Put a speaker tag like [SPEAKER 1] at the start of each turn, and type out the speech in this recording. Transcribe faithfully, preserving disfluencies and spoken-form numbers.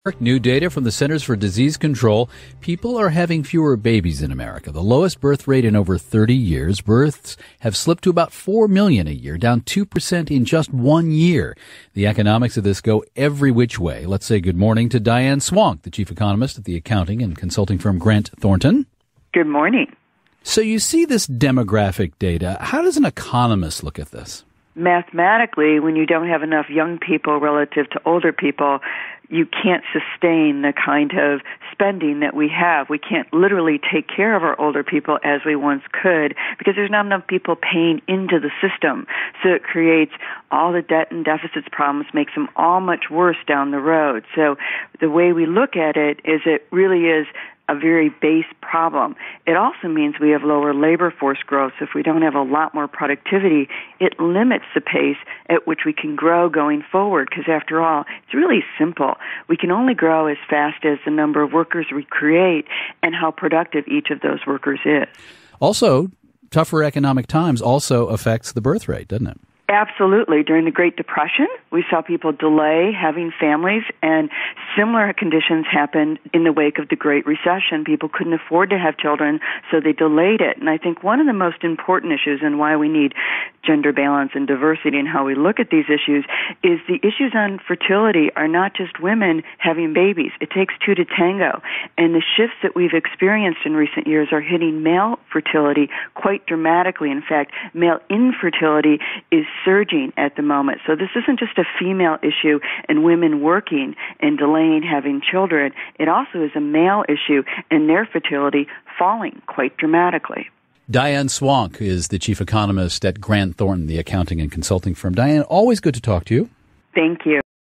[SPEAKER 1] New data from the Centers for Disease Control. People are having fewer babies in America. The lowest birth rate in over thirty years. Births have slipped to about four million a year, down two percent in just one year. The economics of this go every which way. Let's say good morning to Diane Swank, the chief economist at the accounting and consulting firm Grant Thornton.
[SPEAKER 2] Good morning.
[SPEAKER 1] So you see this demographic data. How does an economist look at this?
[SPEAKER 2] Mathematically, when you don't have enough young people relative to older people, you can't sustain the kind of spending that we have. We can't literally take care of our older people as we once could because there's not enough people paying into the system. So it creates all the debt and deficits problems, makes them all much worse down the road. So the way we look at it is it really is a very base problem. It also means we have lower labor force growth. So if we don't have a lot more productivity, it limits the pace at which we can grow going forward. Because after all, it's really simple. We can only grow as fast as the number of workers we create and how productive each of those workers is.
[SPEAKER 1] Also, tougher economic times also affects the birth rate, doesn't it?
[SPEAKER 2] Absolutely. During the Great Depression, we saw people delay having families, and similar conditions happened in the wake of the Great Recession. People couldn't afford to have children, so they delayed it. And I think one of the most important issues and why we need gender balance and diversity in how we look at these issues is the issues on fertility are not just women having babies. It takes two to tango. And the shifts that we've experienced in recent years are hitting male fertility quite dramatically. In fact, male infertility is surging at the moment. So this isn't just a female issue and women working and delaying having children. It also is a male issue and their fertility falling quite dramatically.
[SPEAKER 1] Diane Swank is the chief economist at Grant Thornton, the accounting and consulting firm. Diane, always good to talk to you.
[SPEAKER 2] Thank you.